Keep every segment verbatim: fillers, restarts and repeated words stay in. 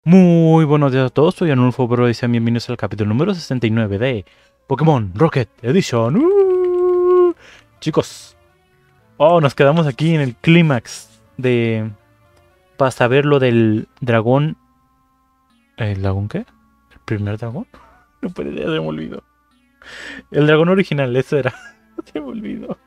Muy buenos días a todos, soy Anulfo Bro y sean bienvenidos al capítulo número sesenta y nueve de Pokémon Rocket Edition. ¡Uh! Chicos, oh, nos quedamos aquí en el clímax de... para saber lo del dragón... ¿El dragón qué? ¿El primer dragón? No puede ser, se me olvidó. El dragón original, ese era. Se me olvidó.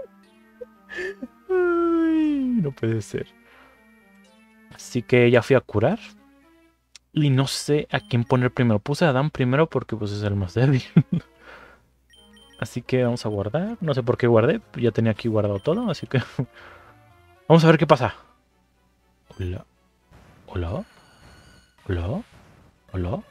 Ay, no puede ser. Así que ya fui a curar. Y no sé a quién poner primero. Puse a Adam primero porque pues es el más débil. Así que vamos a guardar. No sé por qué guardé. Ya tenía aquí guardado todo. Así que vamos a ver qué pasa. Hola. Hola. Hola. Hola. Hola.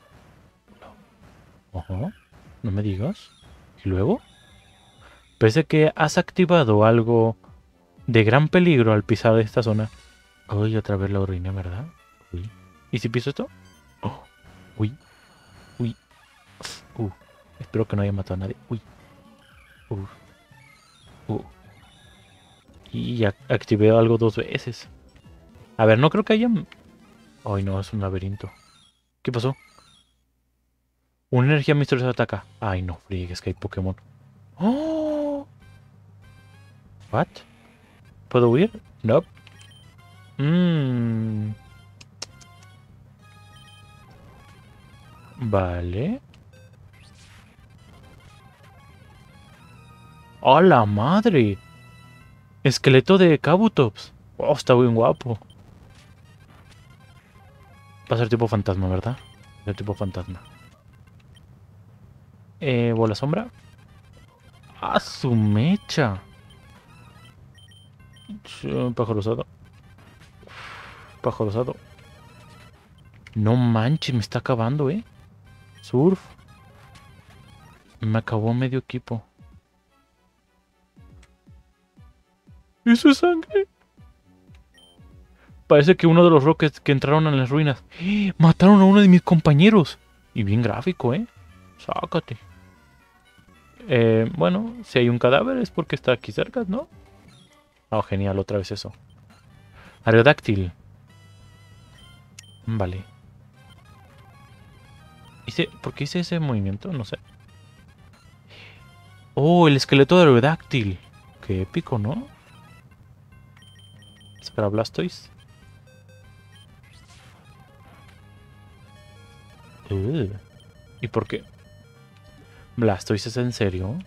Ajá. No me digas. ¿Y luego? Parece que has activado algo de gran peligro al pisar esta zona. Uy, otra vez la orina, ¿verdad? Uy. ¿Y si piso esto? Oh. Uy. Uy. Uh. Espero que no haya matado a nadie. Uy. Uh. Uh. Y ya activé algo dos veces. A ver, no creo que haya... Ay, no, es un laberinto. ¿Qué pasó? Una energía misteriosa ataca. Ay, no, friegues que hay Pokémon. ¡Oh! ¿What? ¿Puedo huir? No. Mmm. Vale. ¡A la madre! Esqueleto de Kabutops. Oh, está bien guapo. Va a ser tipo fantasma, ¿verdad? Va a ser tipo fantasma. Eh, bola sombra. ¡Ah, su mecha! Pájaro rosado. Pájaro rosado. No manches, me está acabando, ¿eh? Surf. Me acabó medio equipo. ¿Eso es sangre? Parece que uno de los Rockets que entraron en las ruinas ¡eh! Mataron a uno de mis compañeros. Y bien gráfico, ¿eh? Sácate. Eh, bueno, si hay un cadáver es porque está aquí cerca, ¿no? Oh, genial, otra vez eso. Aerodáctil. Vale. Hice, ¿por qué hice ese movimiento? No sé. Oh, el esqueleto de Aerodáctil. Qué épico, ¿no? Espera, Blastoise. Uh, ¿Y por qué? ¿Blastoise es en serio?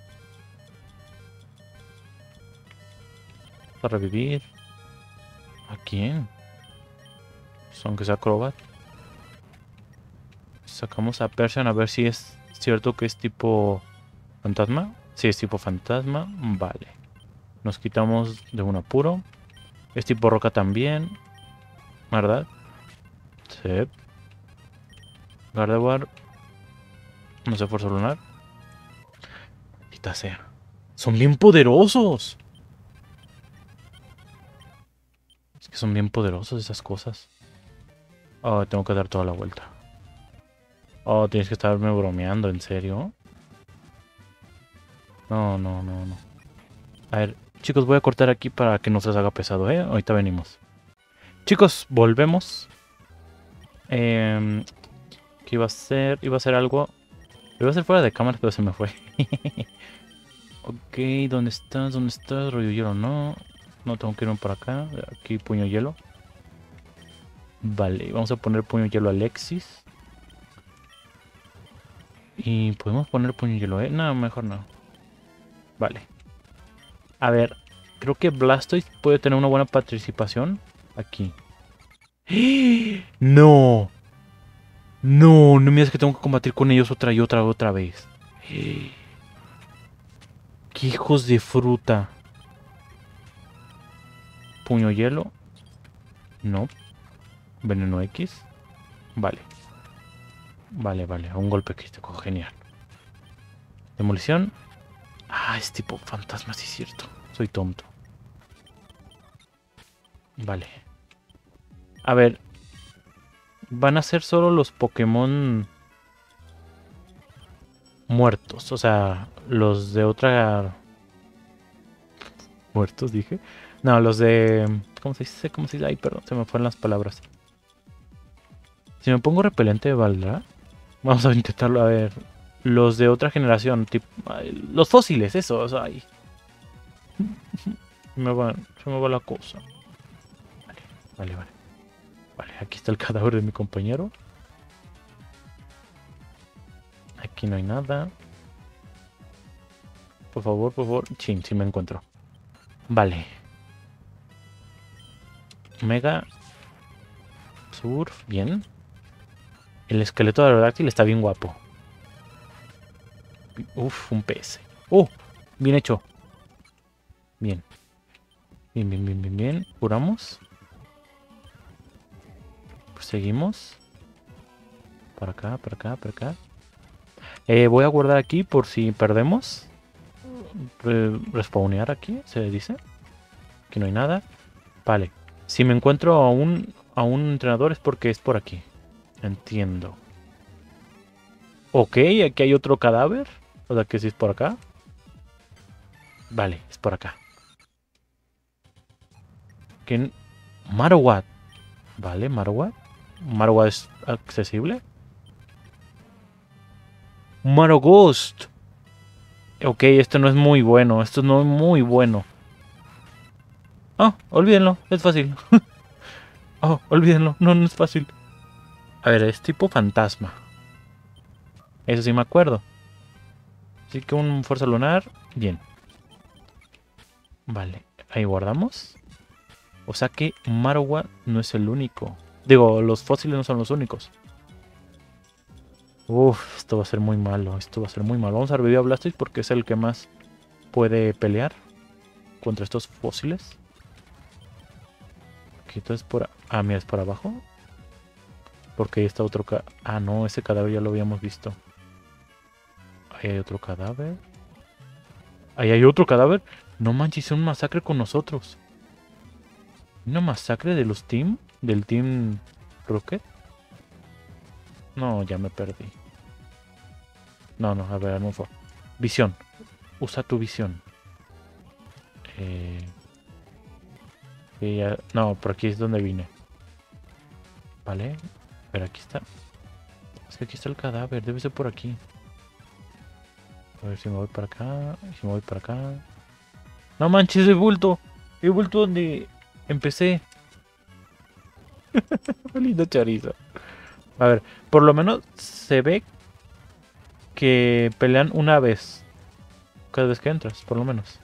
¿Para revivir? ¿A quién? Pues aunque sea Crobat. Sacamos a Persian a ver si es cierto que es tipo fantasma. Sí, es tipo fantasma. Vale. Nos quitamos de un apuro. Es tipo roca también. ¿Verdad? Sí. Gardevoir. No sé, fuerza lunar. Maldita sea. Son bien poderosos. Es que son bien poderosos esas cosas. Oh, tengo que dar toda la vuelta. Oh, tienes que estarme bromeando, ¿en serio? No, no, no, no. A ver, chicos, voy a cortar aquí para que no se les haga pesado, ¿eh? Ahorita venimos. Chicos, volvemos. Eh, ¿Qué iba a hacer? Iba a hacer algo. Lo iba a hacer fuera de cámara, pero se me fue. Ok, ¿dónde estás? ¿Dónde estás? Rollo hielo, no. No tengo que irme por acá. Aquí, puño hielo. Vale, vamos a poner puño hielo a Alexis. Y podemos poner puño hielo, ¿eh? No, mejor no. Vale. A ver, creo que Blastoise puede tener una buena participación aquí. ¡No! No, no me digas que tengo que combatir con ellos otra y otra otra vez. ¡Qué hijos de fruta! Puño hielo. No. Veneno X. Vale. Vale, vale. Un golpe crítico. Genial. Demolición. Ah, es tipo fantasma, sí es cierto. Soy tonto. Vale. A ver. Van a ser solo los Pokémon muertos. O sea, los de otra... ¿Muertos dije? No, los de... ¿Cómo se dice? ¿Cómo se dice? Ay, perdón, se me fueron las palabras. Si me pongo repelente, ¿valdrá? Vamos a intentarlo, a ver. Los de otra generación, tipo... Los fósiles, esos, ay. Me va, se me va la cosa. Vale, vale, vale. Vale, aquí está el cadáver de mi compañero. Aquí no hay nada. Por favor, por favor. Sí, sí me encuentro. Vale. Mega. Surf, bien. El esqueleto de Aerodáctil está bien guapo. Uf, un P S. ¡Oh! Bien hecho. Bien. Bien, bien, bien, bien, bien. Curamos. Pues seguimos. Para acá, para acá, para acá. Eh, voy a guardar aquí por si perdemos. Re respawnear aquí, se dice. Aquí no hay nada. Vale. Si me encuentro a un, a un entrenador es porque es por aquí. Entiendo. Ok, aquí hay otro cadáver. O sea que sí es por acá. Vale, es por acá. ¿Quién? Marowak. Vale, Marowak. Marowak es accesible. Maroghost. Ok, esto no es muy bueno. Esto no es muy bueno. Oh, olvídenlo. Es fácil. Oh, olvídenlo. No, no es fácil. A ver, es tipo fantasma. Eso sí me acuerdo. Así que un fuerza lunar. Bien. Vale. Ahí guardamos. O sea que Marowak no es el único. Digo, los fósiles no son los únicos. Uf, esto va a ser muy malo. Esto va a ser muy malo. Vamos a revivir a Blastoise porque es el que más puede pelear contra estos fósiles. Ok, entonces por... Ah, mira, es por abajo. Porque ahí está otro... Ca... Ah, no, ese cadáver ya lo habíamos visto. Ahí hay otro cadáver. Ahí hay otro cadáver. No manches, es un masacre con nosotros. ¿Una masacre de los team? ¿Del team Rocket? No, ya me perdí. No, no, a ver, Arnulfo. Visión. Usa tu visión. Eh... Ya... No, por aquí es donde vine. Vale. Pero aquí está. Es que aquí está el cadáver. Debe ser por aquí. A ver si me voy para acá. Si me voy para acá. No manches, he vuelto. He vuelto donde empecé. Linda chorizo. A ver, por lo menos se ve que pelean una vez. Cada vez que entras, por lo menos.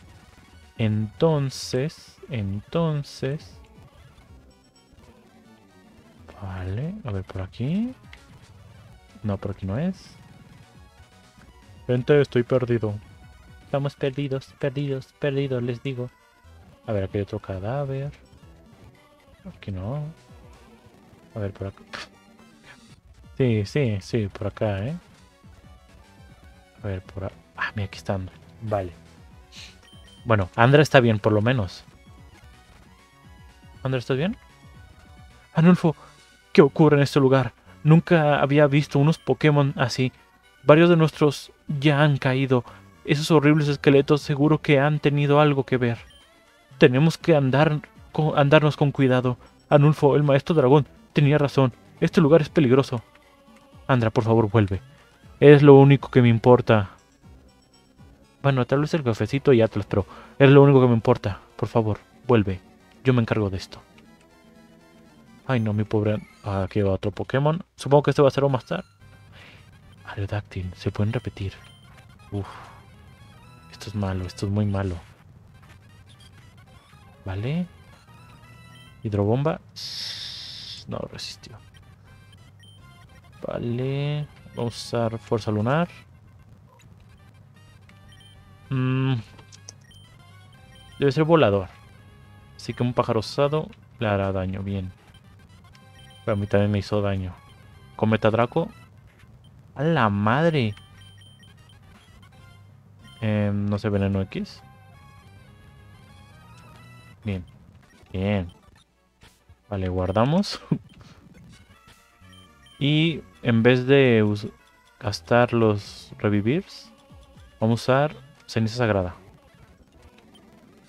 Entonces, entonces... Vale, a ver por aquí. No, por aquí no es. Gente, estoy perdido. Estamos perdidos, perdidos, perdidos, les digo. A ver, aquí hay otro cadáver. Aquí no. A ver, por acá. Sí, sí, sí, por acá, ¿eh? A ver, por acá. Ah, mira, aquí están. Vale. Bueno, Andra está bien, por lo menos. ¿Andra, estás bien? Anulfo, ¿qué ocurre en este lugar? Nunca había visto unos Pokémon así. Varios de nuestros ya han caído. Esos horribles esqueletos seguro que han tenido algo que ver. Tenemos que andar con, andarnos con cuidado. Anulfo, el maestro dragón, tenía razón. Este lugar es peligroso. Andra, por favor, vuelve. Es lo único que me importa. Bueno, tal vez el cafecito y Atlas, pero es lo único que me importa. Por favor, vuelve. Yo me encargo de esto. Ay, no, mi pobre... Ah, aquí va otro Pokémon. Supongo que este va a ser o más tarde. Aerodáctil, se pueden repetir. Uf. Esto es malo, esto es muy malo. Vale. Hidrobomba. No resistió. Vale. Vamos a usar fuerza lunar. Mm. Debe ser volador. Así que un pájaro osado le hará daño. Bien. Pero a mí también me hizo daño. Cometa Draco. ¡A la madre! Eh, no sé, veneno X. Bien. Bien. Vale, guardamos. Y en vez de gastar los revivirs, vamos a usar ceniza sagrada.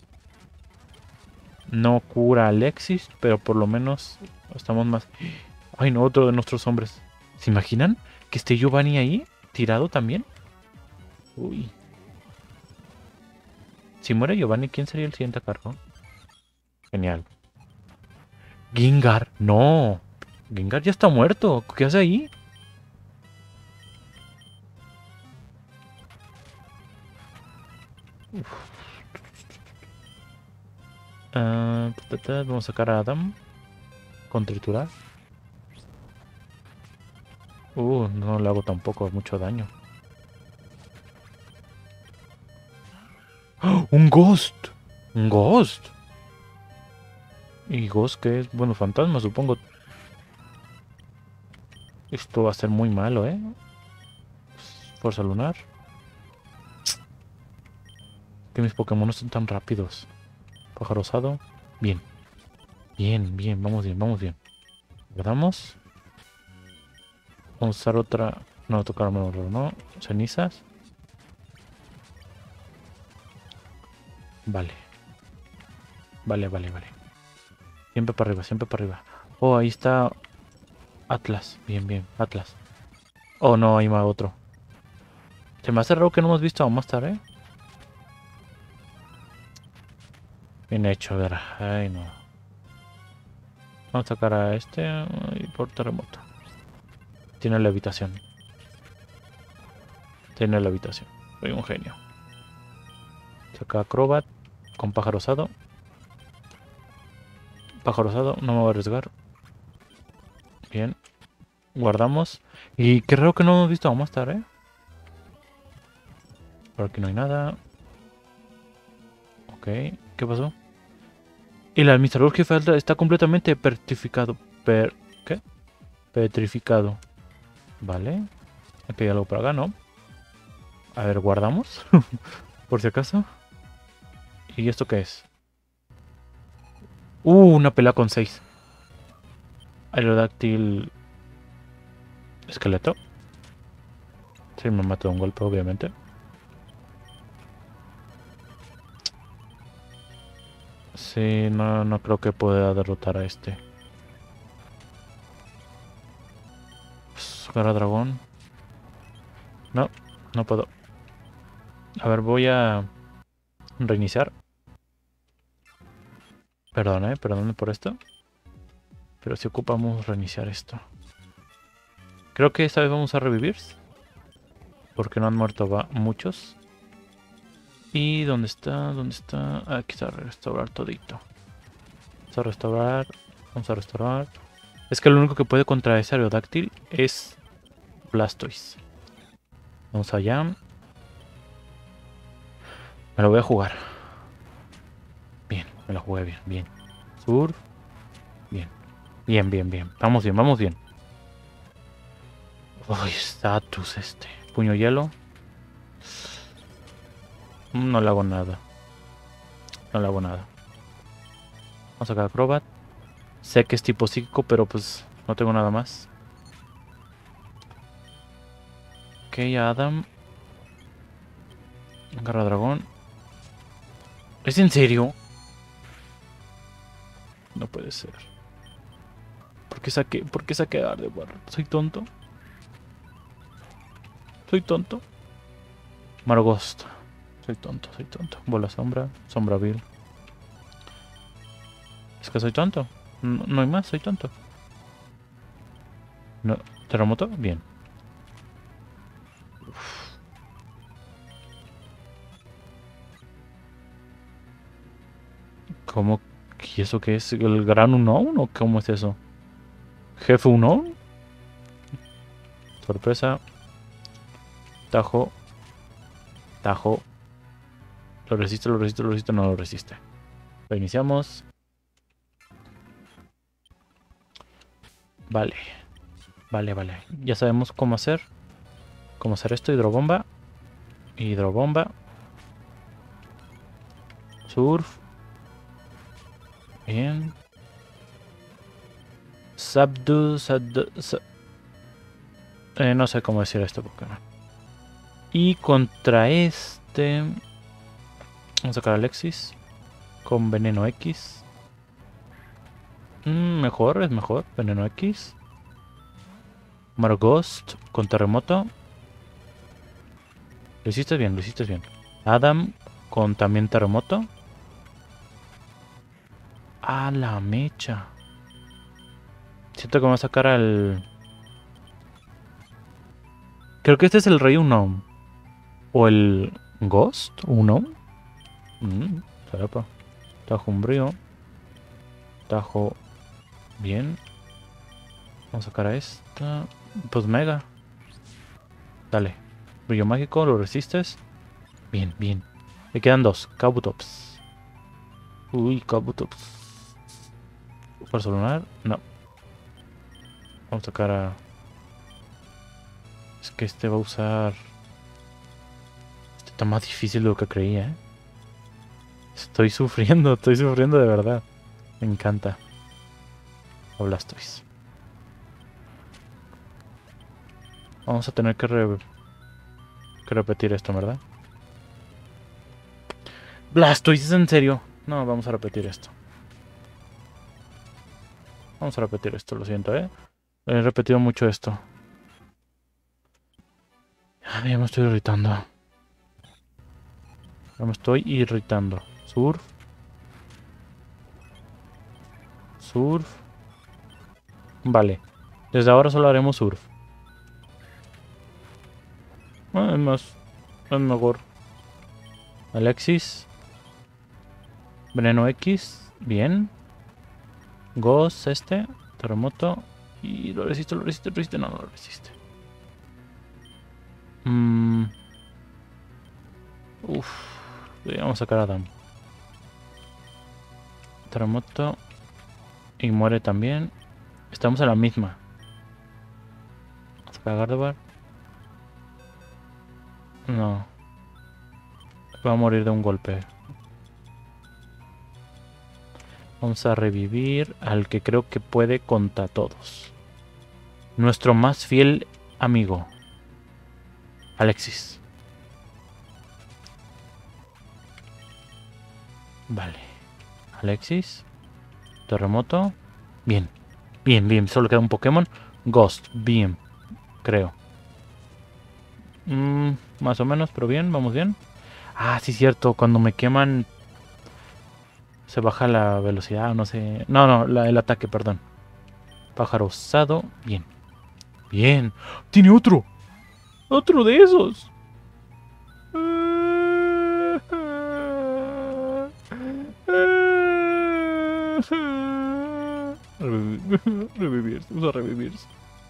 No cura a Alexis, pero por lo menos estamos más... Ay, no, otro de nuestros hombres. ¿Se imaginan que esté Giovanni ahí, tirado también? Uy. Si muere Giovanni, ¿quién sería el siguiente a cargo? Genial. Gengar, no. Gengar ya está muerto. ¿Qué hace ahí? Uh, ta, ta, ta, vamos a sacar a Adam. Con triturar. Uh, no le hago tampoco mucho daño. ¡Oh! ¡Un Ghost! ¡Un Ghost! ¿Y Ghost qué es? Bueno, fantasma, supongo. Esto va a ser muy malo, ¿eh? Fuerza lunar. Que mis Pokémon no son tan rápidos. Pájaro osado. Bien. Bien, bien, vamos bien, vamos bien. ¿Guardamos? Vamos a usar otra... No, tocar menos, ¿no? Cenizas. Vale. Vale, vale, vale. Siempre para arriba, siempre para arriba. Oh, ahí está Atlas. Bien, bien, Atlas. Oh, no, hay más otro. Se me hace raro que no hemos visto a Mastar, ¿eh? Bien hecho, a ver. Ay, no. Vamos a sacar a este y por terremoto. Tiene la habitación. Tiene la habitación. Soy un genio. Saca Acrobat con pájaro osado. Pájaro osado, no me voy a arriesgar. Bien. Guardamos. Y qué raro que no hemos visto a Mastar, ¿eh? Por aquí no hay nada. Ok. ¿Qué pasó? El administrador jefe está completamente petrificado. Per... ¿Qué? Petrificado. Vale. Aquí hay algo por acá, ¿no? A ver, guardamos. Por si acaso. ¿Y esto qué es? Uh, una pelea con seis. Aerodáctil. Esqueleto. Sí, me mató de un golpe, obviamente. Sí, no, no creo que pueda derrotar a este. Garra dragón. No, no puedo. A ver, voy a reiniciar. Perdón, eh, perdón por esto. Pero si ocupamos reiniciar esto. Creo que esta vez vamos a revivir. Porque no han muerto va muchos. ¿Y dónde está? ¿Dónde está? Aquí está, restaurar todito. Vamos a restaurar. Vamos a restaurar. Es que lo único que puede contra ese Aerodáctil es Blastoise. Vamos allá. Me lo voy a jugar. Bien, me lo jugué bien, bien. Surf. Bien. Bien, bien, bien. Vamos bien, vamos bien. Uy, status este. Puño hielo. No le hago nada. No le hago nada. Vamos a sacar Acrobat. Sé que es tipo psíquico, pero pues no tengo nada más. Ok, Adam. Garra dragón. ¿Es en serio? No puede ser. ¿Por qué saqué, por qué saqué a Gardevoir? ¿Soy tonto? ¿Soy tonto? Margost. Soy tonto, soy tonto. Bola sombra. Sombra vil. Es que soy tonto. No, no hay más, soy tonto. No. ¿Terremoto? Bien. Uf. ¿Cómo? ¿Y eso qué es? ¿El gran unknown o cómo es eso? ¿Jefe unknown? Sorpresa. Tajo. Tajo. Lo resiste, lo resiste, lo resiste, no lo resiste. Lo iniciamos. Vale. Vale, vale. Ya sabemos cómo hacer. Cómo hacer esto. Hidrobomba. Hidrobomba. Surf. Bien. Subdue. Subdue sub... eh, no sé cómo decir esto Pokémon. Y contra este... Vamos a sacar a Alexis. Con Veneno X. Mm, mejor, es mejor. Veneno X. Marghost con terremoto. Lo hiciste bien, lo hiciste bien. Adam con también terremoto. A la mecha. Siento que vamos a sacar al... Creo que este es el rey Unknown. O el Ghost Unknown. Mmm, serapa. Tajo umbrío. Tajo... Bien. Vamos a sacar a esta. Pues mega. Dale. Brillo mágico, lo resistes. Bien, bien. Me quedan dos. Kabutops. Uy, Kabutops. Fuerza lunar. No. Vamos a sacar a... Es que este va a usar... Este está más difícil de lo que creía, ¿eh? Estoy sufriendo, estoy sufriendo de verdad. Me encanta. O Blastoise. Vamos a tener que, re... que repetir esto, ¿verdad? Blastoise, ¿es en serio? No, vamos a repetir esto. Vamos a repetir esto, lo siento, ¿eh? He repetido mucho esto. Ya me estoy irritando. Ya me estoy irritando. Surf. Surf. Vale. Desde ahora solo haremos surf. Ah, es más. Es mejor. Alexis. Veneno X. Bien. Ghost este. Terremoto. Y lo resiste, lo resiste, lo resiste. No, no lo resiste. Mm. Uff. Vamos a sacar a Adam. Terremoto. Y muere también. Estamos en la misma. Vamos a sacar a Gardevoir. No. Va a morir de un golpe. Vamos a revivir al que creo que puede contra todos. Nuestro más fiel amigo. Alexis. Vale. Alexis. Terremoto. Bien. Bien, bien. Solo queda un Pokémon. Ghost. Bien. Creo. Mm, más o menos, pero bien. Vamos bien. Ah, sí, cierto. Cuando me queman... Se baja la velocidad, no sé... No, no, la, el ataque, perdón. Pájaro osado. Bien. Bien. ¡Tiene otro! ¡Otro de esos! Revivirse, vamos a revivirse.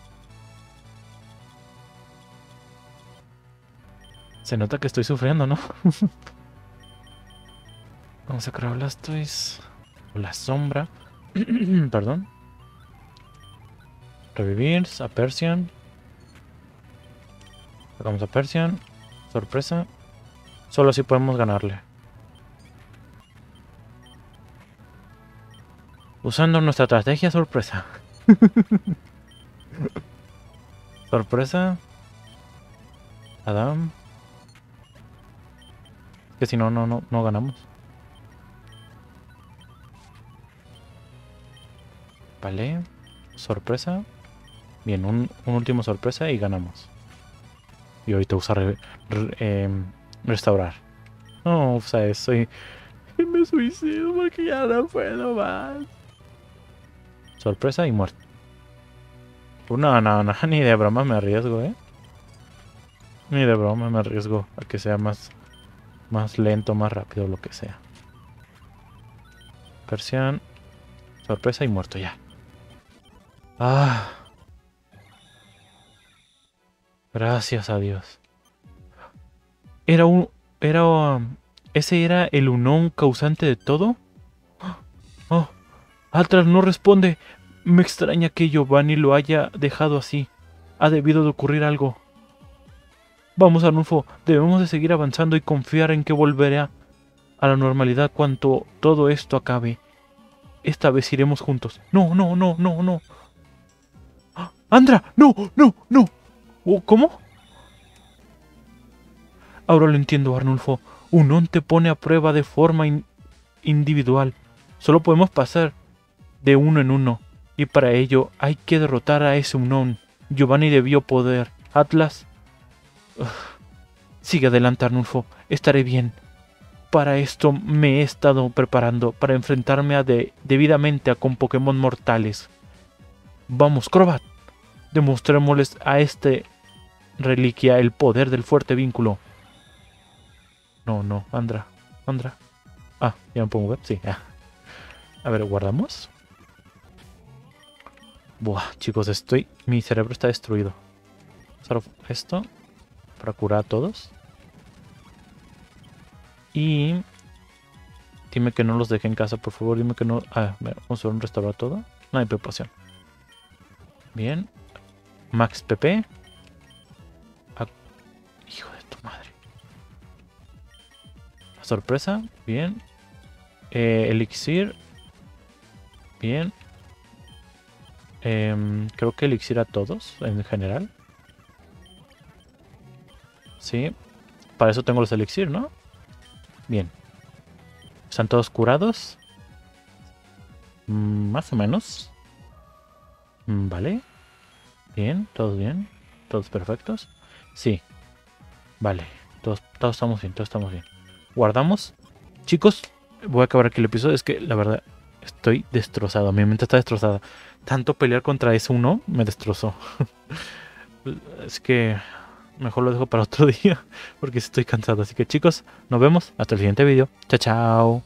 Se nota que estoy sufriendo, ¿no? Vamos a sacar a Blastoise. O la sombra. Perdón. Revivir. A Persian. Sacamos a Persian. Sorpresa. Solo así podemos ganarle. Usando nuestra estrategia sorpresa. Sorpresa. Adam. Que si no, no, no, no ganamos. Vale. Sorpresa. Bien, un, un último sorpresa y ganamos. Y ahorita usa re, re, eh, restaurar. No, o sea, soy... Me suicido porque ya no puedo más. Sorpresa y muerte. No, no, no, ni de broma me arriesgo, ¿eh? Ni de broma me arriesgo a que sea más... Más lento, más rápido, lo que sea. Persian. Sorpresa y muerto ya. Ah. Gracias a Dios. Era un... Era... Um, ¿Ese era el Unknown causante de todo? Oh. Atlas no responde. Me extraña que Giovanni lo haya dejado así. Ha debido de ocurrir algo. Vamos, Arnulfo, debemos de seguir avanzando y confiar en que volverá a la normalidad cuando todo esto acabe. Esta vez iremos juntos. No, no, no, no, no. ¡Ah! ¡Andra! ¡No, no, no! ¿Cómo? Ahora lo entiendo, Arnulfo. Unknown te pone a prueba de forma in individual. Solo podemos pasar de uno en uno. Y para ello hay que derrotar a ese Unknown. Giovanni debió poder. Atlas. Ugh. Sigue adelante, Arnulfo. Estaré bien. Para esto me he estado preparando. Para enfrentarme a de, debidamente a con Pokémon mortales. Vamos, Crobat. Demostrémosles a este reliquia el poder del fuerte vínculo. No, no, Andra. Andra. Ah, ya me puedo mover. Sí, ah. A ver, guardamos. Buah, chicos, estoy... Mi cerebro está destruido. Solo esto para curar a todos. Y... Dime que no los deje en casa, por favor. Dime que no... Ah, vamos a ver un restaurar todo. No hay preparación. Bien. Max P P. Ah, hijo de tu madre. Sorpresa. Bien. Eh, elixir. Bien. Eh, creo que elixir a todos en general. Sí. Para eso tengo los elixir, ¿no? Bien. ¿Están todos curados? Mm, más o menos. Mm, vale. Bien, todos bien. Todos perfectos. Sí. Vale. Todos, todos estamos bien, todos estamos bien. Guardamos. Chicos, voy a acabar aquí el episodio. Es que la verdad estoy destrozado. Mi mente está destrozada. Tanto pelear contra ese uno me destrozó. Es que mejor lo dejo para otro día porque estoy cansado. Así que chicos, nos vemos hasta el siguiente video. Chao, chao.